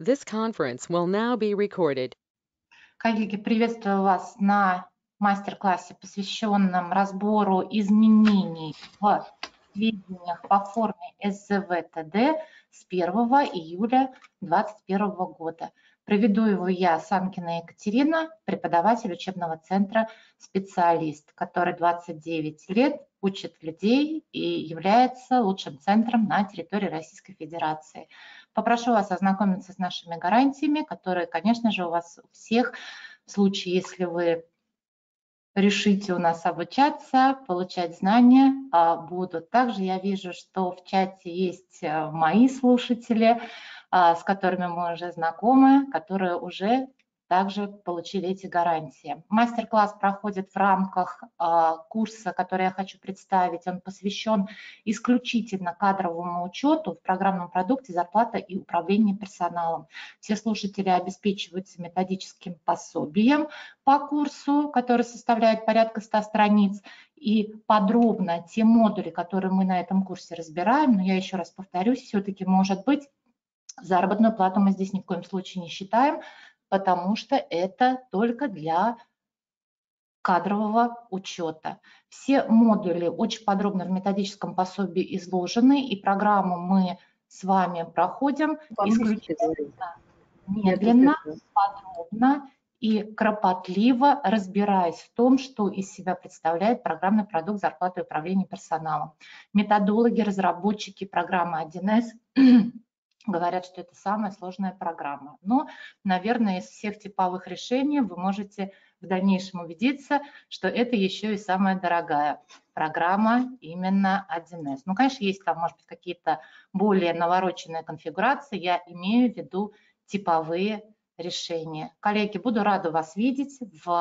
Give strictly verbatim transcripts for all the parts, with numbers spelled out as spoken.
This conference will now be recorded. Коллеги, приветствую вас на мастер-классе, посвященном разбору изменений в сведениях по форме эс зэ вэ тэ дэ с первого июля две тысячи двадцать первого года. Проведу его я, Санкина Екатерина, преподаватель учебного центра, специалист, который двадцать девять лет учит людей и является лучшим центром на территории Российской Федерации. Попрошу вас ознакомиться с нашими гарантиями, которые, конечно же, у вас у всех в случае, если вы решите у нас обучаться, получать знания, будут. Также я вижу, что в чате есть мои слушатели, с которыми мы уже знакомы, которые уже также получили эти гарантии. Мастер-класс проходит в рамках курса, который я хочу представить. Он посвящен исключительно кадровому учету в программном продукте «Зарплата и управление персоналом». Все слушатели обеспечиваются методическим пособием по курсу, который составляет порядка ста страниц. И подробно те модули, которые мы на этом курсе разбираем, но я еще раз повторюсь, все-таки, может быть, заработную плату мы здесь ни в коем случае не считаем, потому что это только для кадрового учета. Все модули очень подробно в методическом пособии изложены, и программу мы с вами проходим исключительно медленно, подробно и кропотливо, разбираясь в том, что из себя представляет программный продукт «Зарплата и управление персоналом». Методологи, разработчики программы один эс говорят, что это самая сложная программа. Но, наверное, из всех типовых решений вы можете в дальнейшем убедиться, что это еще и самая дорогая программа именно один эс. Ну, конечно, есть там, может быть, какие-то более навороченные конфигурации. Я имею в виду типовые решения. Коллеги, буду рада вас видеть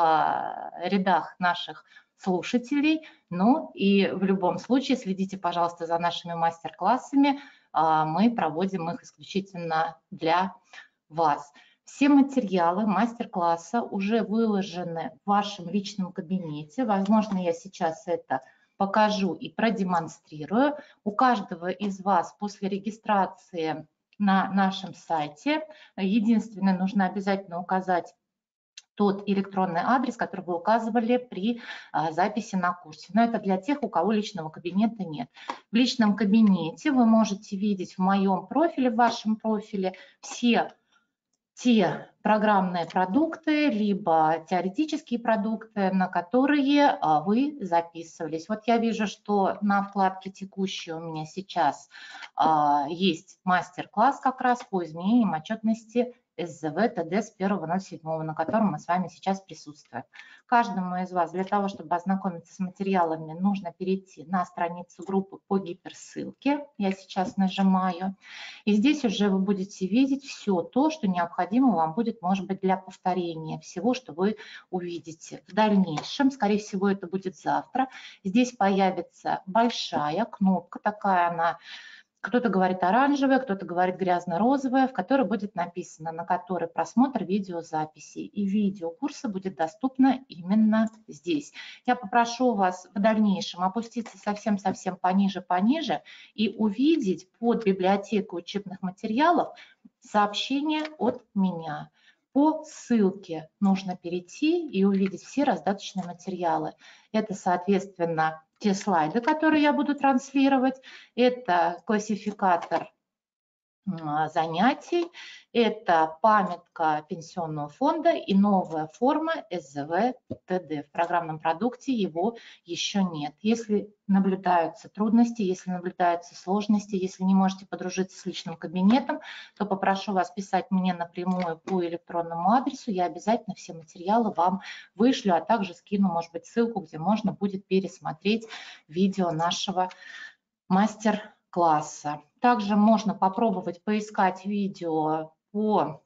в рядах наших слушателей. Ну и в любом случае следите, пожалуйста, за нашими мастер-классами. Мы проводим их исключительно для вас. Все материалы мастер-класса уже выложены в вашем личном кабинете. Возможно, я сейчас это покажу и продемонстрирую. У каждого из вас после регистрации на нашем сайте единственное, нужно обязательно указать тот электронный адрес, который вы указывали при а, записи на курсе. Но это для тех, у кого личного кабинета нет. В личном кабинете вы можете видеть в моем профиле, в вашем профиле все те программные продукты, либо теоретические продукты, на которые а, вы записывались. Вот я вижу, что на вкладке «Текущие» у меня сейчас а, есть мастер-класс как раз по изменениям отчетности эс зэ вэ тэ дэ с первого ноль седьмого, на котором мы с вами сейчас присутствуем. Каждому из вас для того, чтобы ознакомиться с материалами, нужно перейти на страницу группы по гиперссылке. Я сейчас нажимаю. И здесь уже вы будете видеть все то, что необходимо вам будет, может быть, для повторения всего, что вы увидите в дальнейшем. Скорее всего, это будет завтра. Здесь появится большая кнопка, такая она, кто-то говорит оранжевая, кто-то говорит грязно-розовая, в которой будет написано, на которой просмотр видеозаписи. И видео курса будет доступно именно здесь. Я попрошу вас в дальнейшем опуститься совсем-совсем пониже-пониже и увидеть под библиотекой учебных материалов сообщение от меня. По ссылке нужно перейти и увидеть все раздаточные материалы. Это, соответственно, те слайды, которые я буду транслировать, это классификатор занятий, это памятка пенсионного фонда и новая форма эс зэ вэ тэ дэ. В программном продукте его еще нет. Если наблюдаются трудности, если наблюдаются сложности, если не можете подружиться с личным кабинетом, то попрошу вас писать мне напрямую по электронному адресу. Я обязательно все материалы вам вышлю, а также скину, может быть, ссылку, где можно будет пересмотреть видео нашего мастер-класса. Также можно попробовать поискать видео по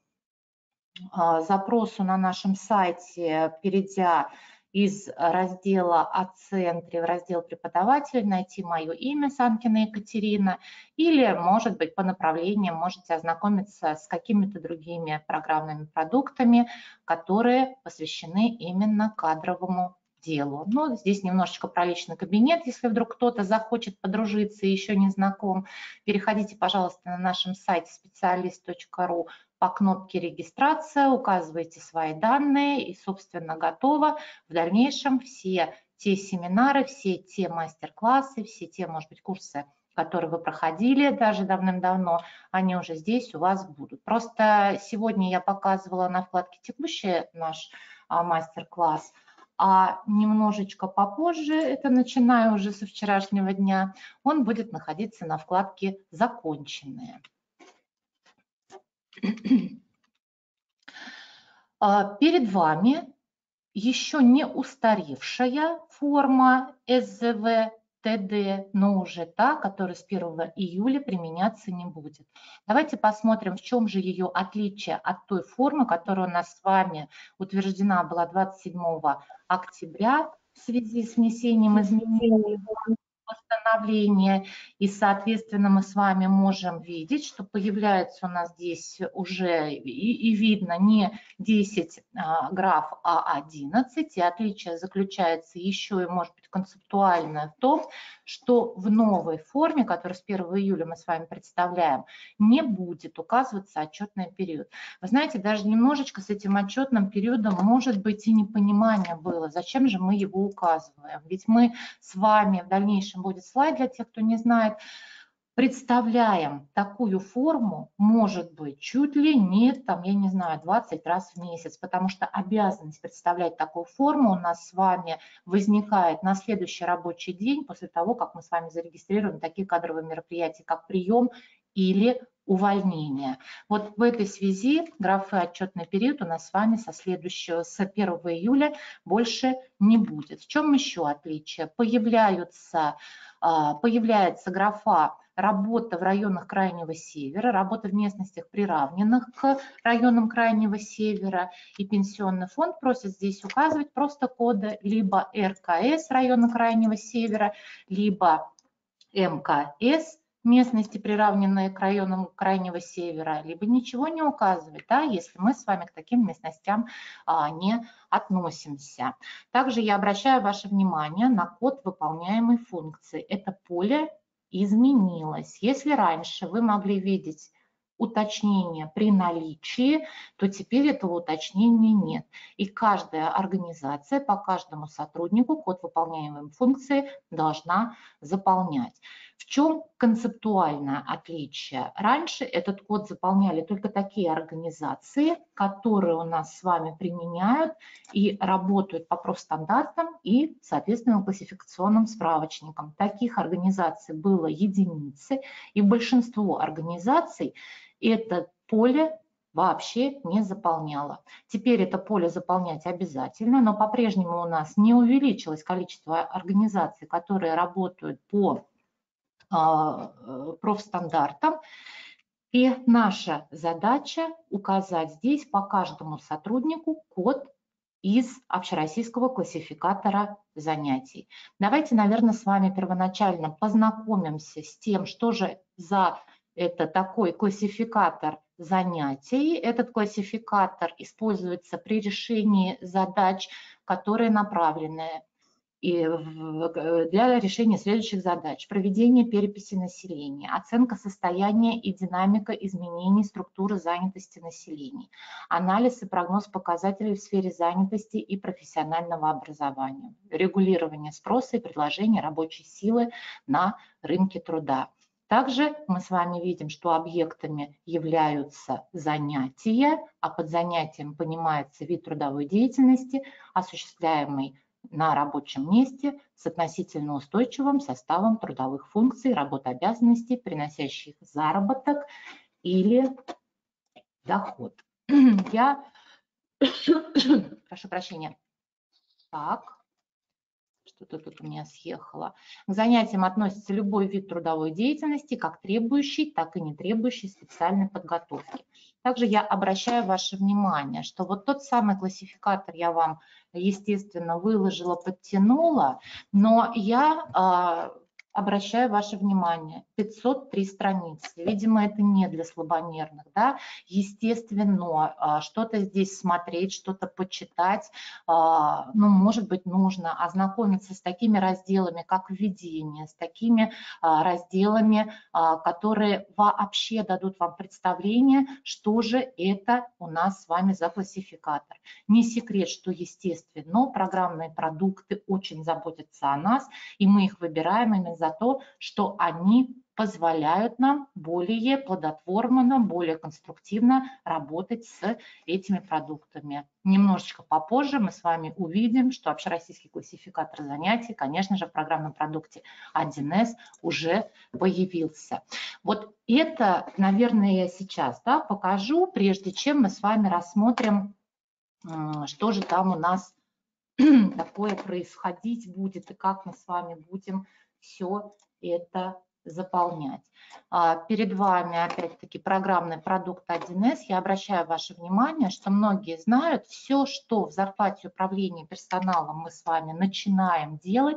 запросу на нашем сайте, перейдя из раздела «О центре» в раздел «Преподаватель», найти мое имя Санкина Екатерина, или, может быть, по направлениям можете ознакомиться с какими-то другими программными продуктами, которые посвящены именно кадровому делу. Но здесь немножечко про личный кабинет, если вдруг кто-то захочет подружиться и еще не знаком. Переходите, пожалуйста, на нашем сайте специалист точка ру по кнопке «Регистрация», указывайте свои данные и, собственно, готово. В дальнейшем все те семинары, все те мастер-классы, все те, может быть, курсы, которые вы проходили даже давным-давно, они уже здесь у вас будут. Просто сегодня я показывала на вкладке «Текущий» наш а, мастер-класс, а немножечко попозже, это начиная уже со вчерашнего дня, он будет находиться на вкладке «Законченные». Перед вами еще не устаревшая форма эс зэ вэ тэ дэ, но уже та, которая с первого июля применяться не будет. Давайте посмотрим, в чем же ее отличие от той формы, которая у нас с вами утверждена была двадцать седьмого октября в связи с внесением изменений постановления, и, соответственно, мы с вами можем видеть, что появляется у нас здесь уже и, и видно не десять а, граф, а одиннадцать, и отличие заключается еще и, может быть, концептуально в том, что в новой форме, которую с первого июля мы с вами представляем, не будет указываться отчетный период. Вы знаете, даже немножечко с этим отчетным периодом может быть и непонимание было, зачем же мы его указываем, ведь мы с вами в дальнейшем будет слайд для тех, кто не знает, представляем такую форму, может быть, чуть ли не, там, я не знаю, двадцать раз в месяц, потому что обязанность представлять такую форму у нас с вами возникает на следующий рабочий день после того, как мы с вами зарегистрируем такие кадровые мероприятия, как прием или увольнение. Вот в этой связи графы «Отчетный период» у нас с вами со следующего, с первого июля больше не будет. В чем еще отличие? Появляются, появляется графа «Работа в районах Крайнего Севера», работа в местностях, приравненных к районам Крайнего Севера, и Пенсионный фонд просит здесь указывать просто коды либо эр ка эс района Крайнего Севера, либо эм ка эс местности, приравненные к районам Крайнего Севера, либо ничего не указывать, да, если мы с вами к таким местностям а, не относимся. Также я обращаю ваше внимание на код выполняемой функции. Это поле изменилось. Если раньше вы могли видеть уточнение при наличии, то теперь этого уточнения нет. И каждая организация по каждому сотруднику код выполняемой функции должна заполнять. В чем концептуальное отличие? Раньше этот код заполняли только такие организации, которые у нас с вами применяют и работают по профстандартам и, соответственно, классификационным справочникам. Таких организаций было единицы, и большинство организаций это поле вообще не заполняло. Теперь это поле заполнять обязательно, но по-прежнему у нас не увеличилось количество организаций, которые работают по профстандартам. И наша задача указать здесь по каждому сотруднику код из общероссийского классификатора занятий. Давайте, наверное, с вами первоначально познакомимся с тем, что же за это такой классификатор занятий. Этот классификатор используется при решении задач, которые направлены и для решения следующих задач: проведение переписи населения, оценка состояния и динамика изменений структуры занятости населения, анализ и прогноз показателей в сфере занятости и профессионального образования, регулирование спроса и предложения рабочей силы на рынке труда. Также мы с вами видим, что объектами являются занятия, а под занятием понимается вид трудовой деятельности, осуществляемый на рабочем месте с относительно устойчивым составом трудовых функций, работ, обязанностей, приносящих заработок или доход. Я прошу прощения. Так, что-то тут у меня съехало. К занятиям относится любой вид трудовой деятельности, как требующий, так и не требующий специальной подготовки. Также я обращаю ваше внимание, что вот тот самый классификатор я вам, естественно, выложила, подтянула, но я обращаю ваше внимание, пятьсот три страницы. Видимо, это не для слабонервных, да. Естественно, что-то здесь смотреть, что-то почитать, ну, может быть, нужно ознакомиться с такими разделами, как введение, с такими разделами, которые вообще дадут вам представление, что же это у нас с вами за классификатор. Не секрет, что, естественно, программные продукты очень заботятся о нас, и мы их выбираем именно за то, что они позволяют нам более плодотворно, более конструктивно работать с этими продуктами. Немножечко попозже мы с вами увидим, что общероссийский классификатор занятий, конечно же, в программном продукте один эс уже появился. Вот это, наверное, я сейчас, да, покажу, прежде чем мы с вами рассмотрим, что же там у нас такое происходить будет и как мы с вами будем все это заполнять. Перед вами опять-таки программный продукт один эс. Я обращаю ваше внимание, что многие знают, все, что в зарплате управления персоналом мы с вами начинаем делать,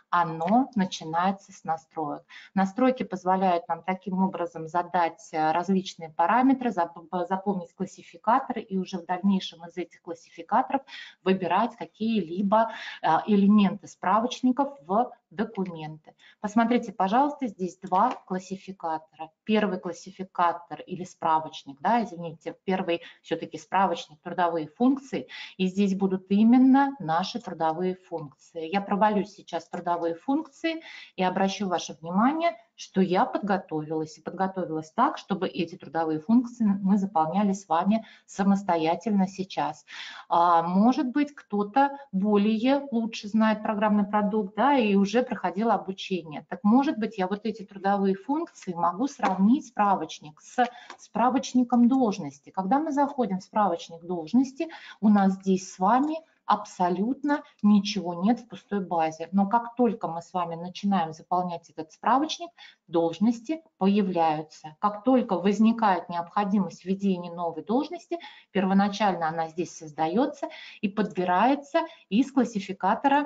оно начинается с настроек. Настройки позволяют нам таким образом задать различные параметры, запомнить классификаторы и уже в дальнейшем из этих классификаторов выбирать какие-либо элементы справочников в документы. Посмотрите, пожалуйста, здесь два классификатора. Первый классификатор или справочник, да, извините, первый все-таки справочник трудовые функции, и здесь будут именно наши трудовые функции. Я провалюсь сейчас в трудовые функции и обращу ваше внимание, что я подготовилась, и подготовилась так, чтобы эти трудовые функции мы заполняли с вами самостоятельно сейчас. А, может быть, кто-то более лучше знает программный продукт, да, и уже проходил обучение. Так может быть, я вот эти трудовые функции могу сравнить справочник с справочником должности. Когда мы заходим в справочник должности, у нас здесь с вами абсолютно ничего нет в пустой базе. Но как только мы с вами начинаем заполнять этот справочник, должности появляются. Как только возникает необходимость введения новой должности, первоначально она здесь создается и подбирается из классификатора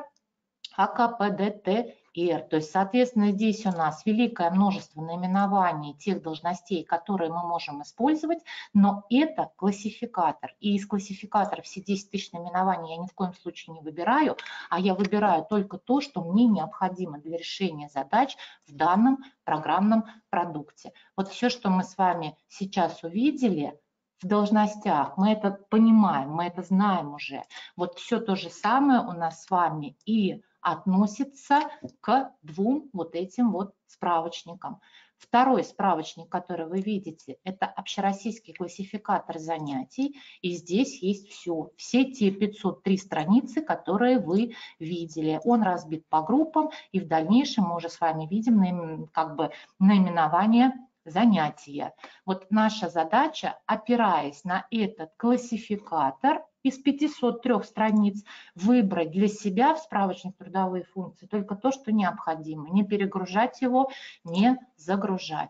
а ка пэ дэ тэ эр. То есть, соответственно, здесь у нас великое множество наименований тех должностей, которые мы можем использовать, но это классификатор. И из классификатора все десять тысяч наименований я ни в коем случае не выбираю, а я выбираю только то, что мне необходимо для решения задач в данном программном продукте. Вот все, что мы с вами сейчас увидели в должностях, мы это понимаем, мы это знаем уже. Вот все то же самое у нас с вами и относится к двум вот этим вот справочникам. Второй справочник, который вы видите, это общероссийский классификатор занятий. И здесь есть все, все те пятьсот три страницы, которые вы видели. Он разбит по группам, и в дальнейшем мы уже с вами видим как бы наименование занятия. Вот наша задача, опираясь на этот классификатор, из пятисот трёх страниц выбрать для себя в справочник трудовые функции только то, что необходимо, не перегружать его, не загружать.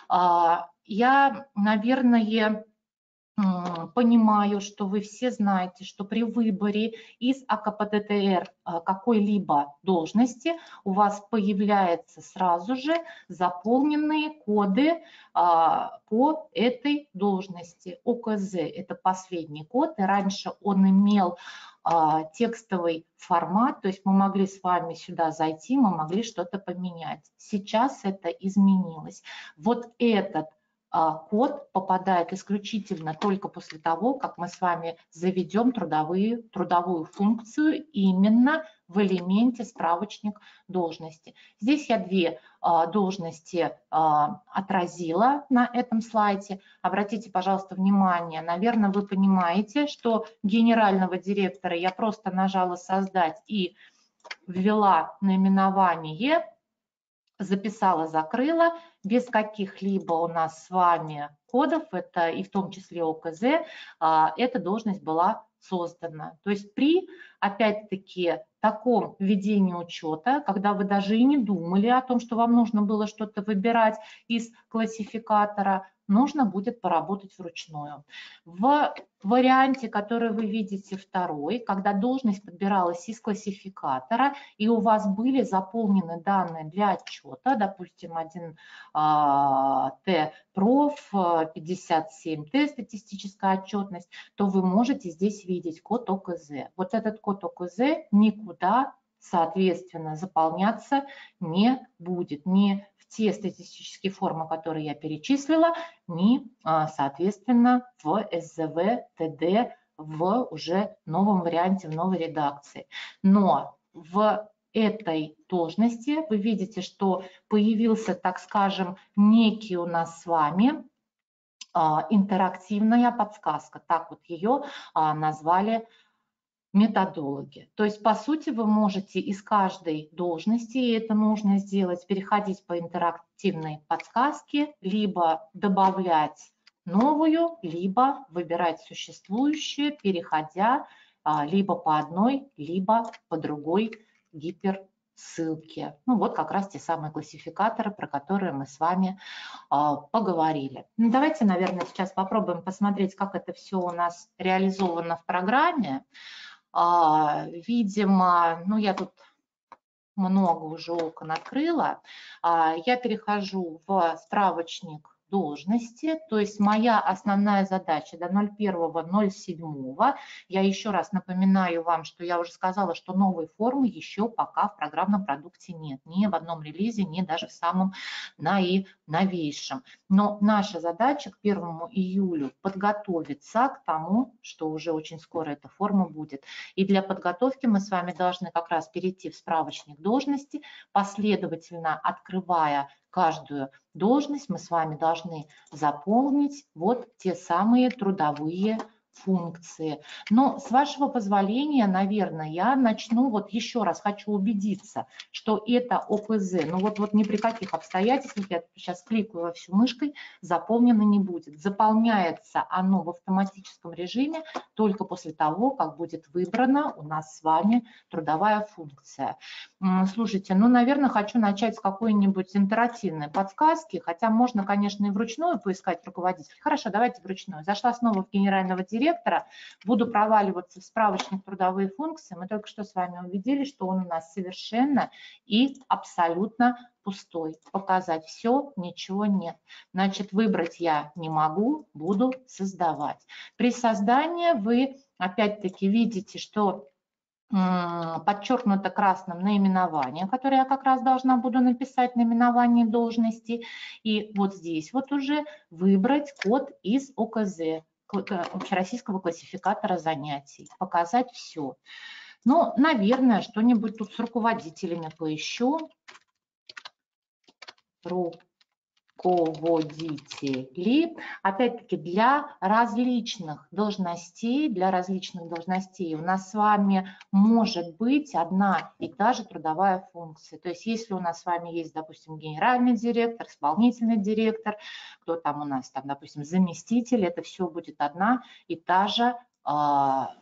Я, наверное, понимаю, что вы все знаете, что при выборе из а ка пэ дэ тэ эр какой-либо должности у вас появляются сразу же заполненные коды по этой должности. о ка зэ – это последний код, и раньше он имел текстовый формат, то есть мы могли с вами сюда зайти, мы могли что-то поменять. Сейчас это изменилось. Вот этот код попадает исключительно только после того, как мы с вами заведем трудовые, трудовую функцию именно в элементе справочник должности. Здесь я две должности отразила на этом слайде. Обратите, пожалуйста, внимание, наверное, вы понимаете, что генерального директора я просто нажала «Создать» и ввела наименование, записала, закрыла, без каких-либо у нас с вами кодов, это и в том числе о ка зэ, эта должность была создана. То есть при, опять-таки, таком ведении учета, когда вы даже и не думали о том, что вам нужно было что-то выбирать из классификатора, нужно будет поработать вручную. В варианте, который вы видите второй, когда должность подбиралась из классификатора, и у вас были заполнены данные для отчета, допустим, один Т проф, пятьдесят семь Т статистическая отчетность, то вы можете здесь видеть код О К З. Вот этот код О К З никуда, соответственно, заполняться не будет. Ни в те статистические формы, которые я перечислила, ни, соответственно, в С З В Т Д в уже новом варианте, в новой редакции. Но в этой должности вы видите, что появился, так скажем, некий у нас с вами интерактивная подсказка. Так вот ее назвали методологи. То есть, по сути, вы можете из каждой должности, и это нужно сделать, переходить по интерактивной подсказке, либо добавлять новую, либо выбирать существующие, переходя либо по одной, либо по другой гиперссылке. Ну вот как раз те самые классификаторы, про которые мы с вами а, поговорили. Ну, давайте, наверное, сейчас попробуем посмотреть, как это все у нас реализовано в программе. А, видимо, ну я тут много уже окон открыла. А, я перехожу в справочник должности, то есть моя основная задача до ноль первого ноль седьмого. Я еще раз напоминаю вам, что я уже сказала, что новой формы еще пока в программном продукте нет. Ни в одном релизе, ни даже в самом наиновейшем. Но наша задача к первому июлю подготовиться к тому, что уже очень скоро эта форма будет. И для подготовки мы с вами должны как раз перейти в справочник должности, последовательно открывая каждую должность, мы с вами должны заполнить вот те самые трудовые функции. Но с вашего позволения, наверное, я начну, вот еще раз хочу убедиться, что это О К З, ну вот, вот ни при каких обстоятельствах, я сейчас кликаю во всю мышкой, заполнено не будет. Заполняется оно в автоматическом режиме только после того, как будет выбрана у нас с вами трудовая функция. Слушайте, ну, наверное, хочу начать с какой-нибудь интерактивной подсказки, хотя можно, конечно, и вручную поискать руководителя. Хорошо, давайте вручную. Зашла снова в генерального директора, буду проваливаться в справочник трудовые функции. Мы только что с вами увидели, что он у нас совершенно и абсолютно пустой. Показать все, ничего нет. Значит, выбрать я не могу, буду создавать. При создании вы опять-таки видите, что подчеркнуто красным наименование, которое я как раз должна буду написать, наименование должности. И вот здесь вот уже выбрать код из О К З, общероссийского классификатора занятий. Показать все. Ну, наверное, что-нибудь тут с руководителями поищу. Руководители. Опять-таки для различных должностей, для различных должностей у нас с вами может быть одна и та же трудовая функция. То есть если у нас с вами есть, допустим, генеральный директор, исполнительный директор, кто там у нас, там, допустим, заместитель, это все будет одна и та же а,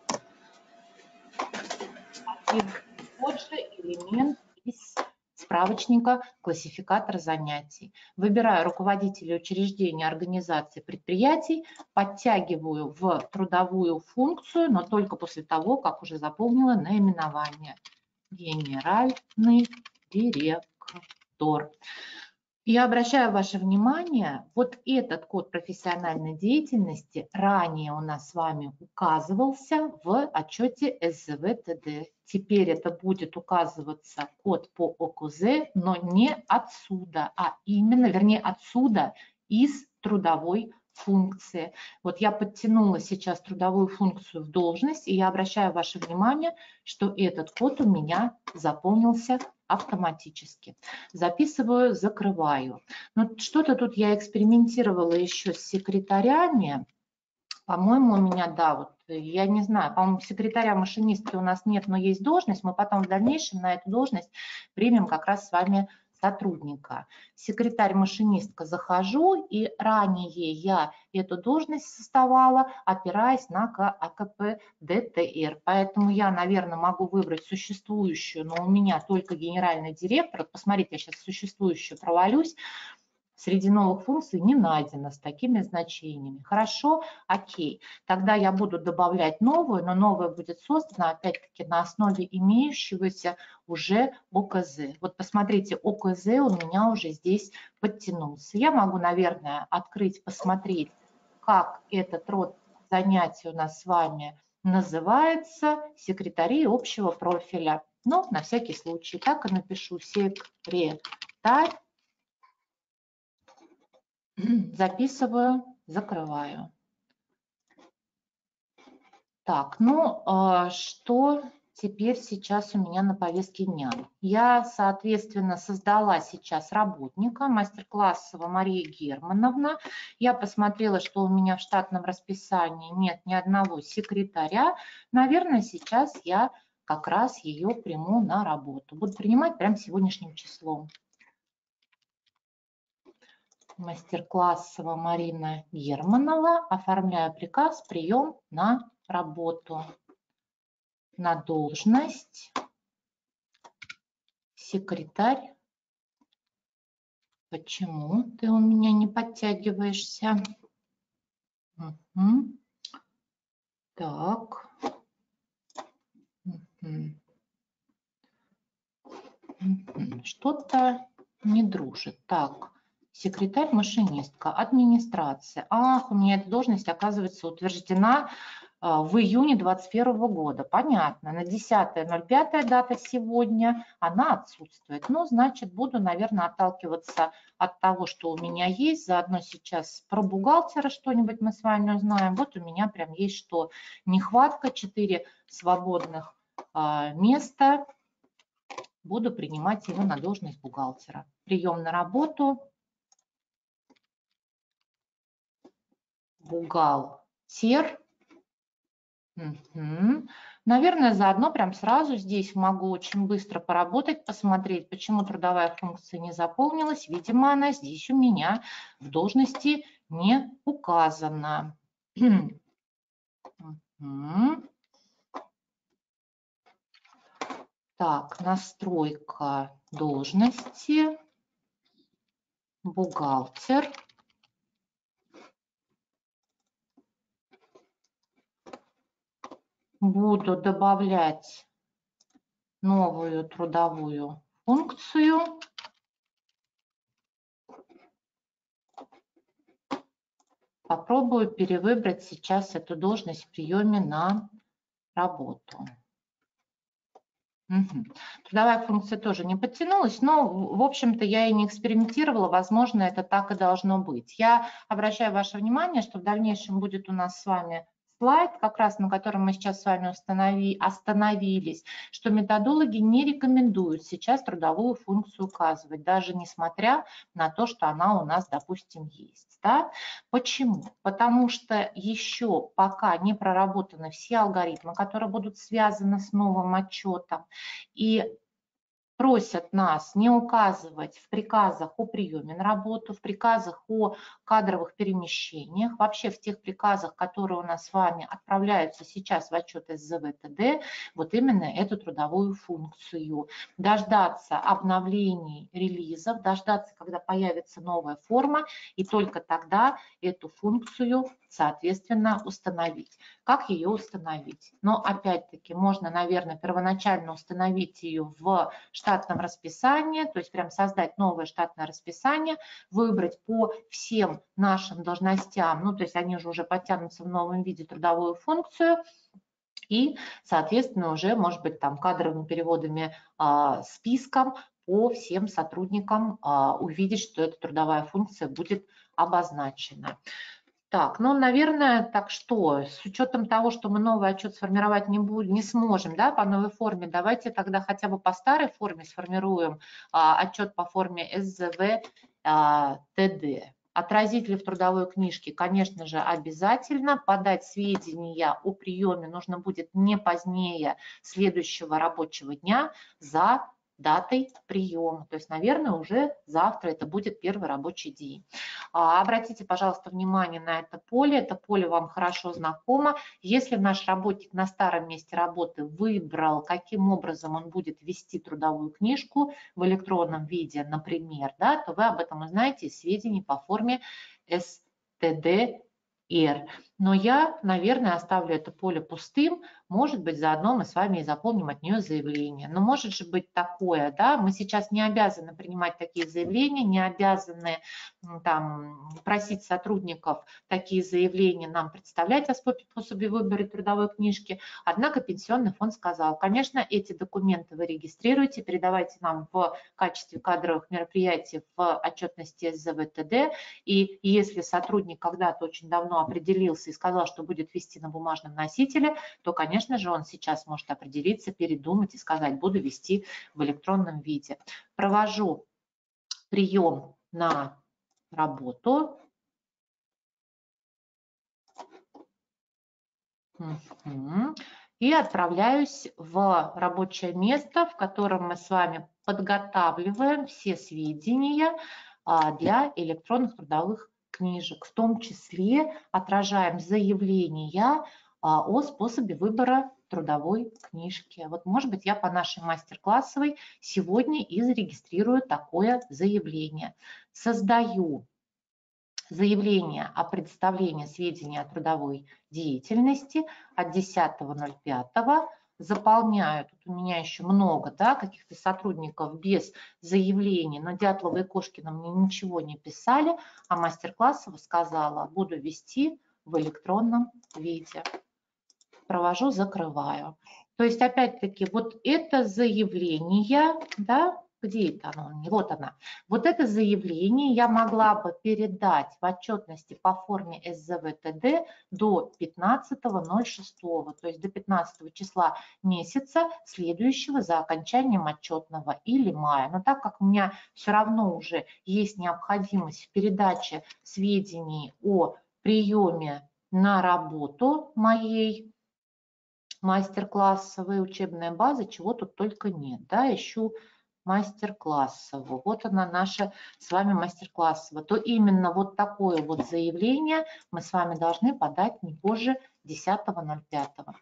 один и тот же элемент из справочника классификатора занятий. Выбираю руководителя учреждений, организаций, предприятий, подтягиваю в трудовую функцию, но только после того, как уже заполнила наименование. Генеральный директор. Я обращаю ваше внимание, вот этот код профессиональной деятельности ранее у нас с вами указывался в отчете С З В Т Д. Теперь это будет указываться код по О К З, но не отсюда, а именно, вернее, отсюда из трудовой функции. Вот я подтянула сейчас трудовую функцию в должность, и я обращаю ваше внимание, что этот код у меня заполнился автоматически. Записываю, закрываю. Но что-то тут я экспериментировала еще с секретарями. По-моему, у меня, да, вот я не знаю, по-моему, секретаря машинистки у нас нет, но есть должность. Мы потом в дальнейшем на эту должность примем как раз с вами сотрудника. Секретарь-машинистка захожу, и ранее я эту должность создавала, опираясь на А К П Д Т Р. Поэтому я, наверное, могу выбрать существующую, но у меня только генеральный директор. Посмотрите, я сейчас существующую провалюсь. среди новых функций не найдено с такими значениями. Хорошо, окей. Тогда я буду добавлять новую, но новая будет создана опять-таки на основе имеющегося уже о ка зэ. Вот посмотрите, о ка зэ у меня уже здесь подтянулся. Я могу, наверное, открыть, посмотреть, как этот род занятий у нас с вами называется, секретари общего профиля. Но на всякий случай так и напишу: секретарь. Записываю, закрываю. Так, ну что теперь сейчас у меня на повестке дня? Я, соответственно, создала сейчас работника, Мастер-Классова Мария Германовна. Я посмотрела, что у меня в штатном расписании нет ни одного секретаря. Наверное, сейчас я как раз ее приму на работу. Буду принимать прямо сегодняшним числом. Мастер-Классова Марина Германова. Оформляю приказ, прием на работу. На должность секретарь. Почему ты у меня не подтягиваешься? Угу. Так. Угу. Угу. Что-то не дружит. Так. Секретарь-машинистка, администрация. Ах, у меня эта должность, оказывается, утверждена в июне двадцать первого года. Понятно. На десятое ноль пятое дата сегодня, она отсутствует. Ну, значит, буду, наверное, отталкиваться от того, что у меня есть. Заодно сейчас про бухгалтера что-нибудь мы с вами узнаем. Вот у меня прям есть что. Нехватка, четыре свободных а, места. Буду принимать его на должность бухгалтера. Прием на работу. Бухгалтер. Угу. Наверное, заодно прям сразу здесь могу очень быстро поработать, посмотреть, почему трудовая функция не заполнилась. Видимо, она здесь у меня в должности не указана. Угу. Так, настройка должности. Бухгалтер. Буду добавлять новую трудовую функцию. Попробую перевыбрать сейчас эту должность в приеме на работу. Угу. Трудовая функция тоже не подтянулась, но, в общем-то, я и не экспериментировала. Возможно, это так и должно быть. Я обращаю ваше внимание, что в дальнейшем будет у нас с вами слайд, как раз на котором мы сейчас с вами установи, остановились, что методологи не рекомендуют сейчас трудовую функцию указывать, даже несмотря на то, что она у нас, допустим, есть. Да? Почему? Потому что еще пока не проработаны все алгоритмы, которые будут связаны с новым отчетом, и просят нас не указывать в приказах о приеме на работу, в приказах о кадровых перемещениях, вообще в тех приказах, которые у нас с вами отправляются сейчас в отчет эс зэ вэ тэ дэ, вот именно эту трудовую функцию. Дождаться обновлений релизов, дождаться, когда появится новая форма, и только тогда эту функцию, соответственно, установить. Как ее установить? Но опять-таки можно, наверное, первоначально установить ее в штатном расписании, то есть прям создать новое штатное расписание, выбрать по всем нашим должностям, ну то есть они же уже подтянутся в новом виде трудовую функцию, и, соответственно, уже, может быть, там кадровыми переводами, э, списком по всем сотрудникам э, увидеть, что эта трудовая функция будет обозначена. Так, ну, наверное, так что, с учетом того, что мы новый отчет сформировать не будем, не сможем, да, по новой форме, давайте тогда хотя бы по старой форме сформируем а, отчет по форме эс зэ вэ тэ дэ. Отразители в трудовой книжке, конечно же, обязательно. Подать сведения о приеме нужно будет не позднее следующего рабочего дня за датой приема. То есть, наверное, уже завтра это будет первый рабочий день. Обратите, пожалуйста, внимание на это поле. Это поле вам хорошо знакомо. Если наш работник на старом месте работы выбрал, каким образом он будет вести трудовую книжку в электронном виде, например, да, то вы об этом узнаете из сведений по форме эс тэ дэ эр. Но я, наверное, оставлю это поле пустым. Может быть, заодно мы с вами и заполним от нее заявление. Но может же быть такое, да, мы сейчас не обязаны принимать такие заявления, не обязаны там просить сотрудников такие заявления нам представлять о способе выбора трудовой книжки. Однако Пенсионный фонд сказал, конечно, эти документы вы регистрируете, передавайте нам в качестве кадровых мероприятий в отчетности эс зэ вэ тэ дэ. И если сотрудник когда-то очень давно определился и сказал, что будет вести на бумажном носителе, то, конечно же, он сейчас может определиться, передумать и сказать, буду вести в электронном виде. Провожу прием на работу. И отправляюсь в рабочее место, в котором мы с вами подготавливаем все сведения для электронных трудовых книжек, в том числе отражаем заявления о способе выбора трудовой книжки. Вот, может быть, я по нашей мастер-классовой сегодня и зарегистрирую такое заявление. Создаю заявление о предоставлении сведений о трудовой деятельности от десятого ноль пятого. Заполняю, тут у меня еще много, да, каких-то сотрудников без заявлений, но Дятлова и Кошкина мне ничего не писали, а мастер-классова сказала, буду вести в электронном виде. Провожу, закрываю. То есть, опять-таки, вот это заявление, да, где это оно? Вот она. Вот это заявление я могла бы передать в отчетности по форме эс зэ вэ тэ дэ до пятнадцатого ноль шестого, то есть до пятнадцатого числа месяца, следующего за окончанием отчетного, или мая. Но так как у меня все равно уже есть необходимость в передаче сведений о приеме на работу моей мастер-классовой учебной базы, чего тут только нет, да, ищу мастер-классовую. Вот она наша с вами мастер-классовая. То именно вот такое вот заявление мы с вами должны подать не позже десятого ноль пятого.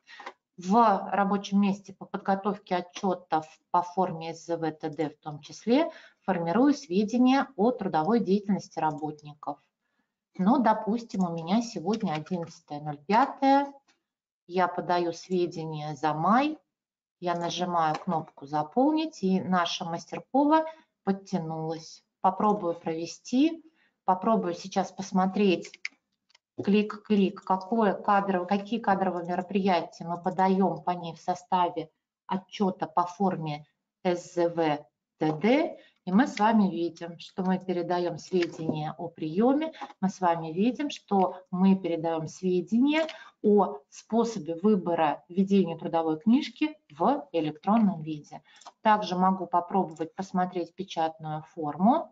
В рабочем месте по подготовке отчетов по форме эс зэ вэ тэ дэ в том числе формирую сведения о трудовой деятельности работников. Ну, допустим, у меня сегодня одиннадцатое ноль пятое. Я подаю сведения за май. Я нажимаю кнопку «Заполнить», и наша мастеркова подтянулась. Попробую провести, попробую сейчас посмотреть, клик-клик, какое кадровое, какие кадровые мероприятия мы подаем по ней в составе отчета по форме эс зэ вэ тэ дэ. И мы с вами видим, что мы передаем сведения о приеме, мы с вами видим, что мы передаем сведения о способе выбора ведения трудовой книжки в электронном виде. Также могу попробовать посмотреть печатную форму.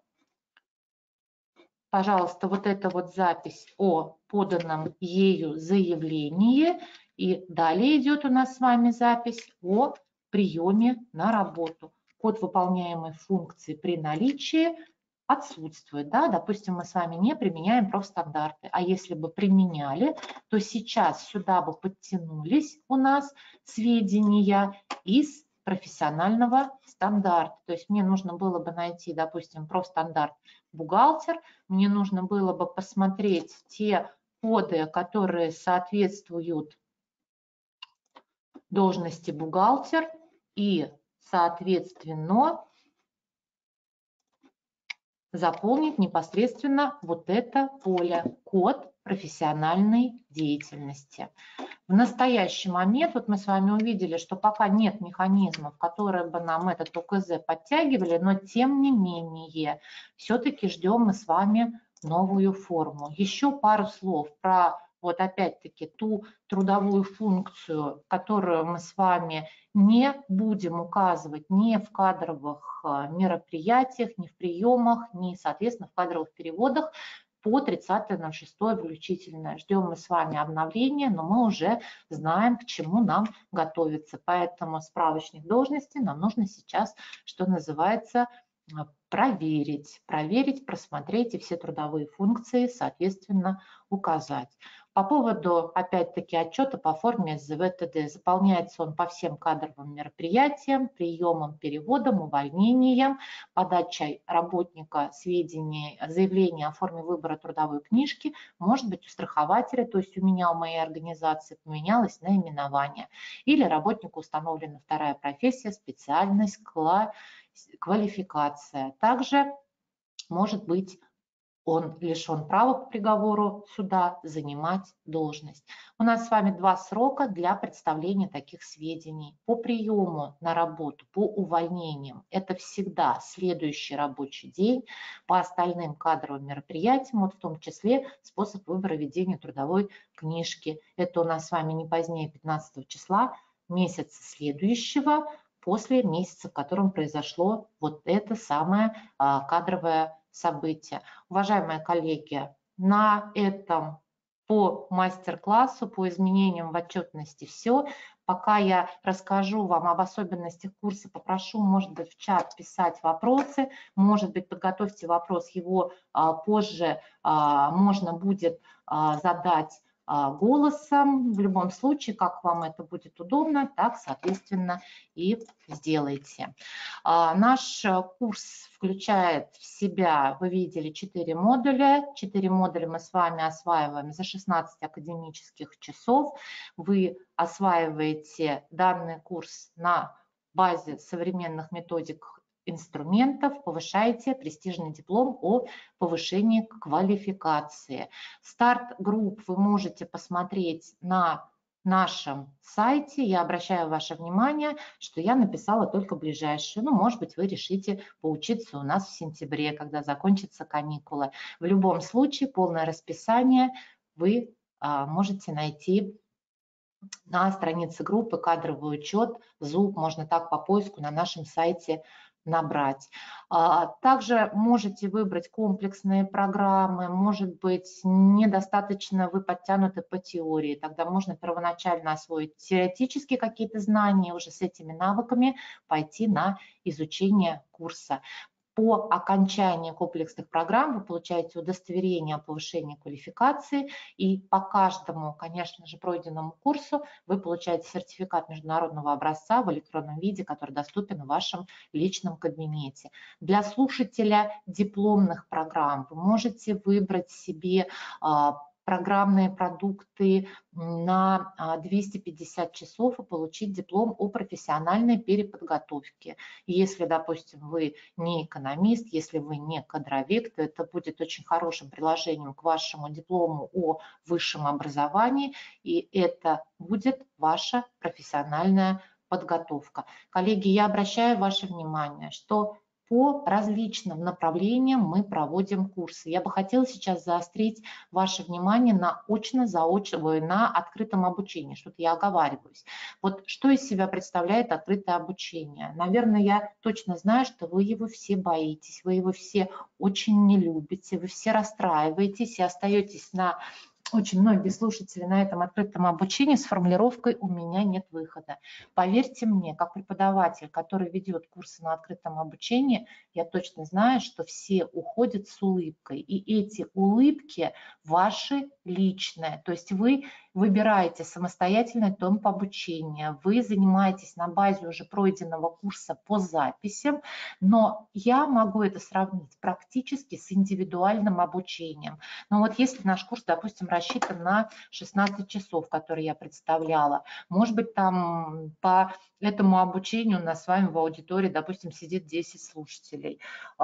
Пожалуйста, вот эта вот запись о поданном ею заявлении. И далее идет у нас с вами запись о приеме на работу. Код выполняемой функции при наличии отсутствует. Да? Допустим, мы с вами не применяем профстандарты. А если бы применяли, то сейчас сюда бы подтянулись у нас сведения из профессионального стандарта. То есть мне нужно было бы найти, допустим, профстандарт бухгалтер. Мне нужно было бы посмотреть те коды, которые соответствуют должности бухгалтер, и соответственно заполнить непосредственно вот это поле, код профессиональной деятельности. В настоящий момент, вот мы с вами увидели, что пока нет механизмов, которые бы нам этот о ка зэ подтягивали, но тем не менее, все-таки ждем мы с вами новую форму. Еще пару слов про вот опять-таки ту трудовую функцию, которую мы с вами не будем указывать ни в кадровых мероприятиях, ни в приемах, ни, соответственно, в кадровых переводах. по тридцатое ноль шестое включительно. Ждем мы с вами обновления, но мы уже знаем, к чему нам готовиться. Поэтому справочник должности нам нужно сейчас, что называется, проверить, проверить, просмотреть и все трудовые функции, соответственно, указать. По поводу, опять-таки, отчета по форме эс зэ вэ тэ дэ. Заполняется он по всем кадровым мероприятиям, приемам, переводам, увольнениям, подачей работника сведений, заявления о форме выбора трудовой книжки. Может быть, у страхователя, то есть у меня, у моей организации, поменялось наименование. Или работнику установлена вторая профессия, специальность, квалификация. Также может быть он лишен права по приговору суда занимать должность. У нас с вами два срока для представления таких сведений. По приему на работу, по увольнениям, это всегда следующий рабочий день. По остальным кадровым мероприятиям, вот в том числе способ выбора ведения трудовой книжки. Это у нас с вами не позднее пятнадцатого числа месяца следующего, после месяца, в котором произошло вот это самое а, кадровое событие. Уважаемые коллеги, на этом по мастер-классу, по изменениям в отчетности все. Пока я расскажу вам об особенностях курса, попрошу, может быть, в чат писать вопросы, может быть, подготовьте вопрос, его а, позже а, можно будет а, задать голосом. В любом случае, как вам это будет удобно, так, соответственно, и сделайте. Наш курс включает в себя, вы видели, четыре модуля. четыре модуля мы с вами осваиваем за шестнадцать академических часов. Вы осваиваете данный курс на базе современных методик, инструментов, повышаете престижный диплом о повышении квалификации. Старт групп вы можете посмотреть на нашем сайте. Я обращаю ваше внимание, что я написала только ближайшие. Ну, может быть, вы решите поучиться у нас в сентябре, когда закончатся каникулы. В любом случае, полное расписание вы а, можете найти на странице группы «Кадровый учет», ЗУП, можно так по поиску на нашем сайте набрать. Также можете выбрать комплексные программы, может быть, недостаточно вы подтянуты по теории, тогда можно первоначально освоить теоретические какие-то знания, уже с этими навыками пойти на изучение курса. По окончании комплексных программ вы получаете удостоверение о повышении квалификации, и по каждому, конечно же, пройденному курсу вы получаете сертификат международного образца в электронном виде, который доступен в вашем личном кабинете. Для слушателя дипломных программ вы можете выбрать себе программные продукты на двести пятьдесят часов и получить диплом о профессиональной переподготовке. Если, допустим, вы не экономист, если вы не кадровик, то это будет очень хорошим приложением к вашему диплому о высшем образовании, и это будет ваша профессиональная подготовка. Коллеги, я обращаю ваше внимание, что по различным направлениям мы проводим курсы. Я бы хотела сейчас заострить ваше внимание на очно-заочно, на открытом обучении. Что-то я оговариваюсь. Вот что из себя представляет открытое обучение? Наверное, я точно знаю, что вы его все боитесь, вы его все очень не любите, вы все расстраиваетесь и остаетесь на... Очень многие слушатели на этом открытом обучении с формулировкой «у меня нет выхода». Поверьте мне, как преподаватель, который ведет курсы на открытом обучении, я точно знаю, что все уходят с улыбкой. И эти улыбки ваши личные. То есть вы выбираете самостоятельный темп обучения, вы занимаетесь на базе уже пройденного курса по записям, но я могу это сравнить практически с индивидуальным обучением. Но вот если наш курс, допустим, рассчитан на шестнадцать часов, которые я представляла, может быть, там по этому обучению у нас с вами в аудитории, допустим, сидит десять слушателей.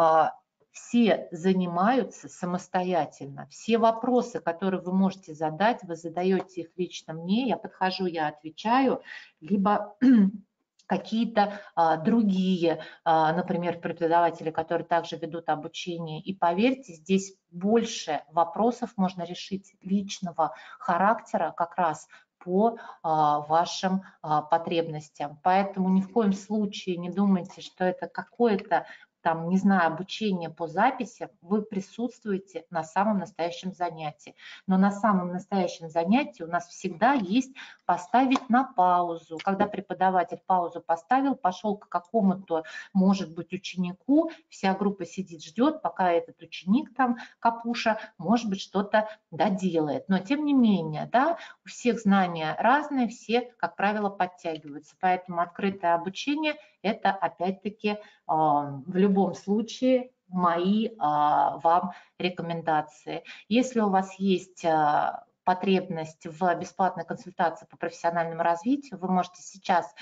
Все занимаются самостоятельно. Все вопросы, которые вы можете задать, вы задаете их лично мне, я подхожу, я отвечаю, либо какие-то а, другие, а, например, преподаватели, которые также ведут обучение. И поверьте, здесь больше вопросов можно решить личного характера как раз по а, вашим а, потребностям. Поэтому ни в коем случае не думайте, что это какое-то там, не знаю, обучение по записи, вы присутствуете на самом настоящем занятии. Но на самом настоящем занятии у нас всегда есть поставить на паузу. Когда преподаватель паузу поставил, пошел к какому-то, может быть, ученику, вся группа сидит, ждет, пока этот ученик там, Капуша, может быть, что-то доделает. Но тем не менее, да, у всех знания разные, все, как правило, подтягиваются. Поэтому открытое обучение – это, опять-таки, в любом случае мои вам рекомендации. Если у вас есть потребность в бесплатной консультации по профессиональному развитию, вы можете сейчас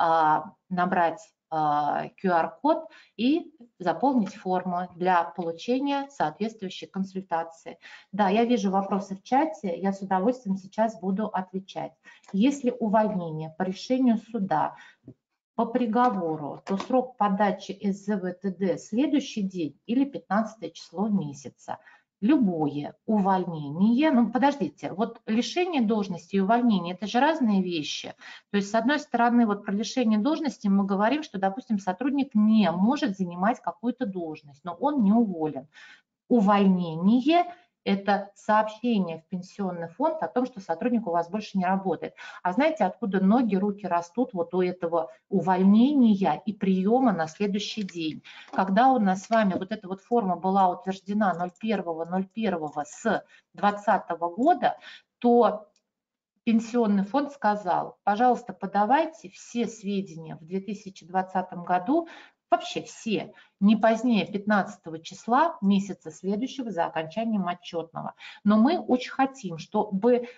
набрать ку ар код и заполнить форму для получения соответствующей консультации. Да, я вижу вопросы в чате, я с удовольствием сейчас буду отвечать. Если увольнение по решению суда по приговору, то срок подачи эс зэ вэ тэ дэ следующий день или пятнадцатое число месяца. Любое увольнение, ну подождите, вот лишение должности и увольнение – это же разные вещи. То есть, с одной стороны, вот про лишение должности мы говорим, что, допустим, сотрудник не может занимать какую-то должность, но он не уволен. Увольнение – это сообщение в пенсионный фонд о том, что сотрудник у вас больше не работает. А знаете, откуда ноги, руки растут вот у этого увольнения и приема на следующий день? Когда у нас с вами вот эта вот форма была утверждена ноль первого ноль первого с двадцатого года, то пенсионный фонд сказал, пожалуйста, подавайте все сведения в две тысячи двадцатом году, вообще все, не позднее пятнадцатого числа месяца следующего за окончанием отчетного. Но мы очень хотим, чтобы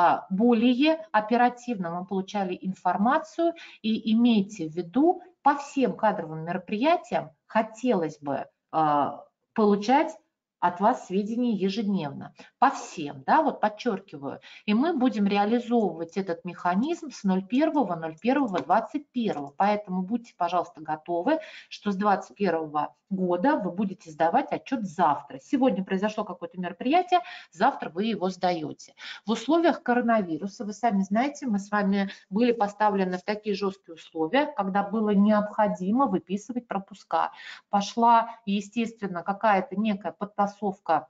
более оперативно мы получали информацию, и имейте в виду, по всем кадровым мероприятиям хотелось бы получать от вас сведения ежедневно, по всем, да, вот подчеркиваю. И мы будем реализовывать этот механизм с ноль первого ноль первого двадцать первого. Поэтому будьте, пожалуйста, готовы, что с двадцать первого года вы будете сдавать отчет завтра. Сегодня произошло какое-то мероприятие, завтра вы его сдаете. В условиях коронавируса, вы сами знаете, мы с вами были поставлены в такие жесткие условия, когда было необходимо выписывать пропуска. Пошла, естественно, какая-то некая подтасовка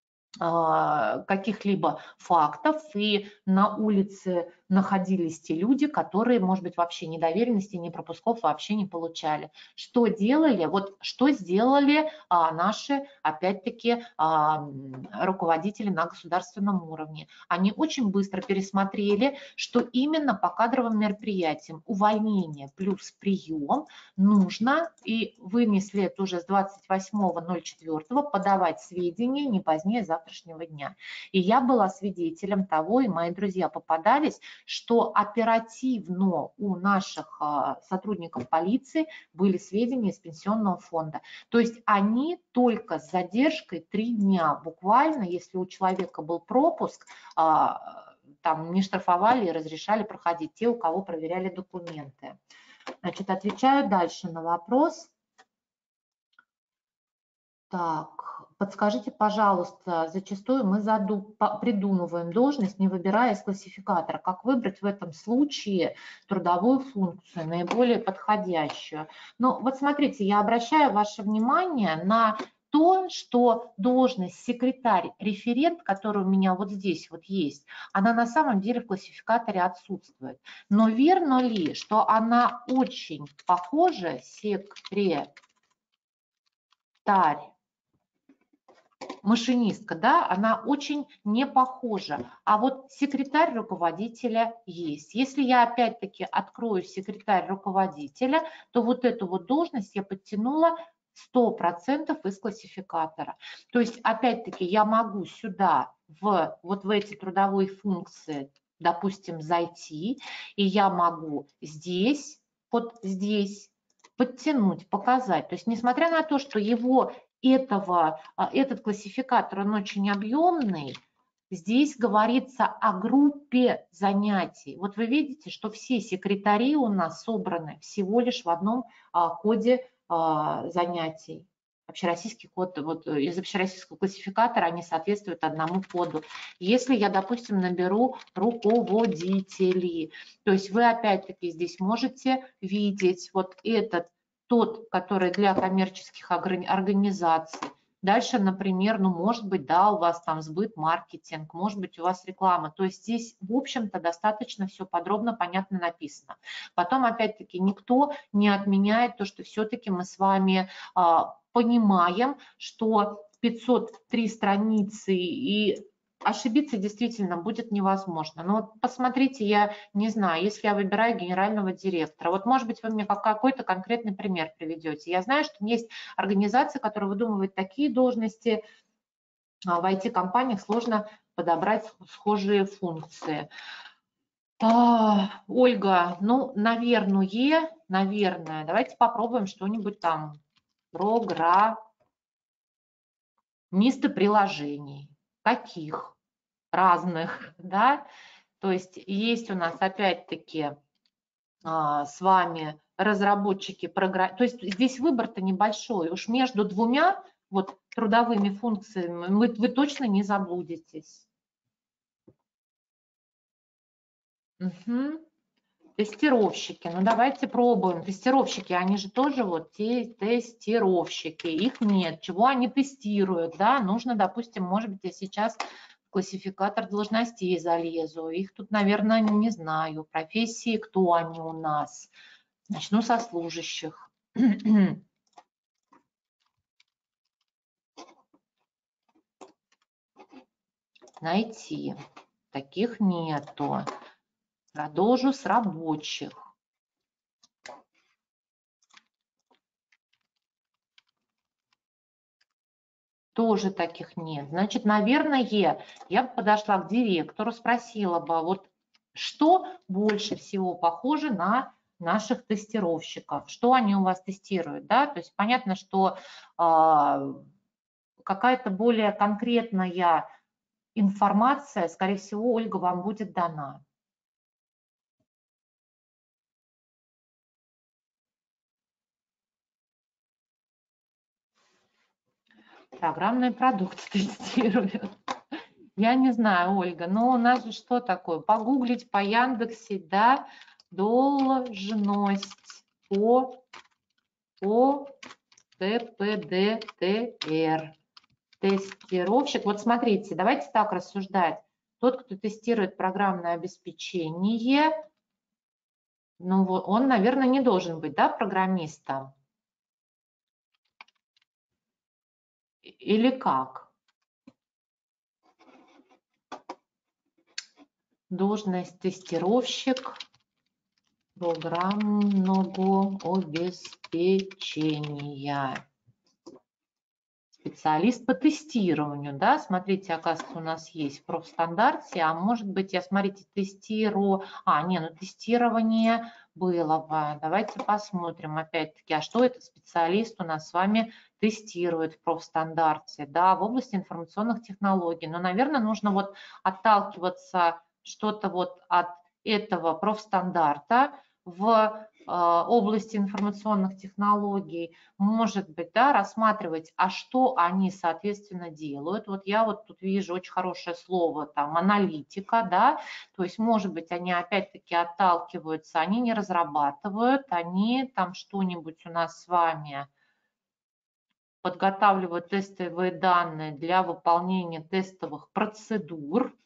каких-либо фактов, и на улице находились те люди, которые, может быть, вообще ни доверенности, ни пропусков вообще не получали. Что делали? Вот что сделали а, наши, опять-таки, а, руководители на государственном уровне? Они очень быстро пересмотрели, что именно по кадровым мероприятиям увольнение плюс прием нужно, и вынесли это уже с двадцать восьмого ноль четвёртого подавать сведения не позднее завтрашнего дня. И я была свидетелем того, и мои друзья попадались, что оперативно у наших сотрудников полиции были сведения из пенсионного фонда. То есть они только с задержкой три дня буквально, если у человека был пропуск, там не штрафовали и разрешали проходить те, у кого проверяли документы. Значит, отвечаю дальше на вопрос. Так, подскажите, пожалуйста, зачастую мы заду, придумываем должность, не выбирая из классификатора. Как выбрать в этом случае трудовую функцию, наиболее подходящую? Ну, вот смотрите, я обращаю ваше внимание на то, что должность секретарь-референт, которая у меня вот здесь вот есть, она на самом деле в классификаторе отсутствует. Но верно ли, что она очень похожа, секретарь, машинистка, да, она очень не похожа. А вот секретарь руководителя есть. Если я опять-таки открою секретарь руководителя, то вот эту вот должность я подтянула сто процентов из классификатора. То есть опять-таки я могу сюда, в, вот в эти трудовые функции, допустим, зайти, и я могу здесь, вот здесь подтянуть, показать. То есть несмотря на то, что его этого, этот классификатор, он очень объемный, здесь говорится о группе занятий. Вот вы видите, что все секретари у нас собраны всего лишь в одном коде занятий. Общероссийский код, вот из общероссийского классификатора они соответствуют одному коду. Если я, допустим, наберу руководители, то есть вы опять-таки здесь можете видеть вот этот тот, который для коммерческих организаций. Дальше, например, ну, может быть, да, у вас там сбыт, маркетинг, может быть, у вас реклама. То есть здесь, в общем-то, достаточно все подробно, понятно написано. Потом, опять-таки, никто не отменяет то, что все-таки мы с вами а, понимаем, что пятьсот три страницы и ошибиться действительно будет невозможно. Но вот посмотрите, я не знаю, если я выбираю генерального директора, вот может быть вы мне какой-то конкретный пример приведете. Я знаю, что есть организации, которые выдумывают такие должности, в ай ти-компаниях сложно подобрать схожие функции. А, Ольга, ну, наверное, наверное, давайте попробуем что-нибудь там. Программисты приложений. Каких? Разных, да, то есть есть у нас опять-таки а, с вами разработчики программ, то есть здесь выбор-то небольшой, уж между двумя вот трудовыми функциями вы, вы точно не заблудитесь. Угу. Тестировщики, ну давайте пробуем. Тестировщики, они же тоже вот те тестировщики, их нет. Чего они тестируют, да? Нужно, допустим, может быть, я сейчас классификатор должностей залезу. Их тут, наверное, не знаю. Профессии, кто они у нас. Начну со служащих. Найти. Таких нету. Продолжу с рабочих. Тоже таких нет. Значит, наверное, я бы подошла к директору, спросила бы, вот что больше всего похоже на наших тестировщиков, что они у вас тестируют, да, то есть понятно, что э, какая-то более конкретная информация, скорее всего, Ольга, вам будет дана. Программные продукты тестируют. Я не знаю, Ольга, но у нас же что такое? Погуглить по Яндексе, да, должность по, по тэ пэ дэ тэ эр. Тестировщик. Вот смотрите, давайте так рассуждать. Тот, кто тестирует программное обеспечение, ну, он, наверное, не должен быть, да, программистом. Или как? Должность тестировщик программного обеспечения. Специалист по тестированию, да, смотрите, оказывается, у нас есть в профстандарте, а может быть, я, смотрите, тестирую, а, не, ну, тестирование было бы. Давайте посмотрим, опять-таки, а что этот специалист у нас с вами тестирует в профстандарте, да, в области информационных технологий. Но, наверное, нужно вот отталкиваться что-то вот от этого профстандарта в области информационных технологий, может быть, да, рассматривать, а что они, соответственно, делают. Вот я вот тут вижу очень хорошее слово, там, аналитика, да, то есть, может быть, они опять-таки отталкиваются, они не разрабатывают, они там что-нибудь у нас с вами подготавливают тестовые данные для выполнения тестовых процедур,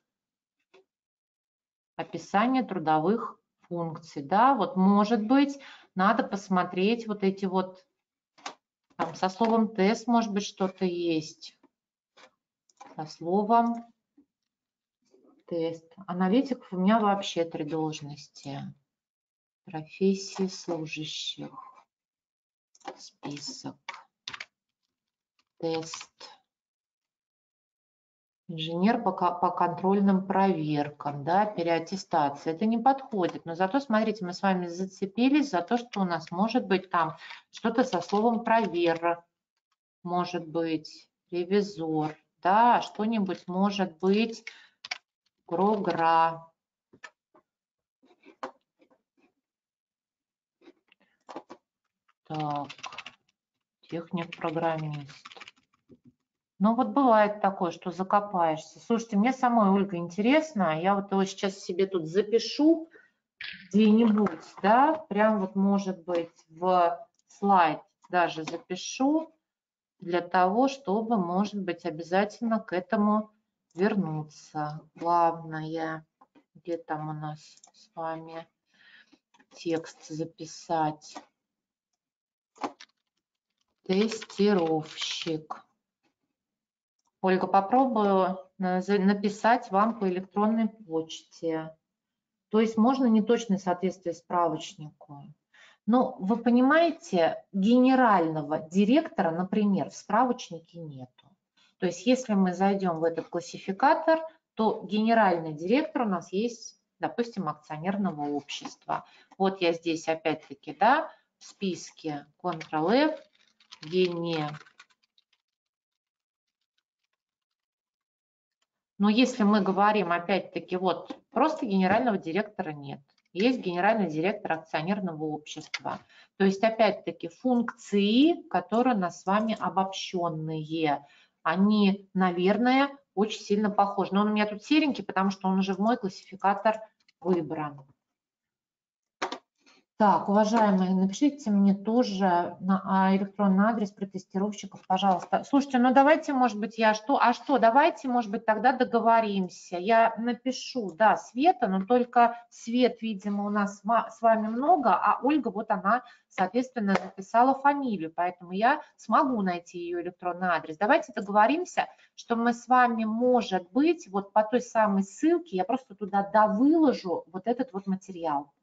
описание трудовых функций, да, вот может быть, надо посмотреть вот эти вот, там, со словом тест, может быть, что-то есть, со словом тест. Аналитиков у меня вообще три должности, профессии служащих, список, тест. Инженер по, по контрольным проверкам, да, переаттестация. Это не подходит. Но зато, смотрите, мы с вами зацепились за то, что у нас может быть там что-то со словом провер, может быть ревизор, да, что-нибудь может быть програ. Так, техник-программист. Ну вот бывает такое, что закопаешься. Слушайте, мне самой, Ольга, интересно, я вот его сейчас себе тут запишу где-нибудь, да, прям вот может быть в слайд даже запишу для того, чтобы, может быть, обязательно к этому вернуться. Главное, где там у нас с вами текст записать. Тестировщик. Ольга, попробую написать вам по электронной почте. То есть можно неточное соответствие справочнику. Но вы понимаете, генерального директора, например, в справочнике нету. То есть если мы зайдем в этот классификатор, то генеральный директор у нас есть, допустим, акционерного общества. Вот я здесь опять-таки, да, в списке контрол-эф, гене. Но если мы говорим, опять-таки, вот просто генерального директора нет. Есть генеральный директор акционерного общества. То есть, опять-таки, функции, которые у нас с вами обобщенные, они, наверное, очень сильно похожи. Но он у меня тут серенький, потому что он уже в мой классификатор выбран. Так, уважаемые, напишите мне тоже на электронный адрес протестировщиков, пожалуйста. Слушайте, ну давайте, может быть, я что? А что, давайте, может быть, тогда договоримся. Я напишу, да, Света, но только Свет, видимо, у нас с вами много, а Ольга, вот она, соответственно, написала фамилию, поэтому я смогу найти ее электронный адрес. Давайте договоримся, что мы с вами, может быть, вот по той самой ссылке, я просто туда довыложу вот этот вот материал.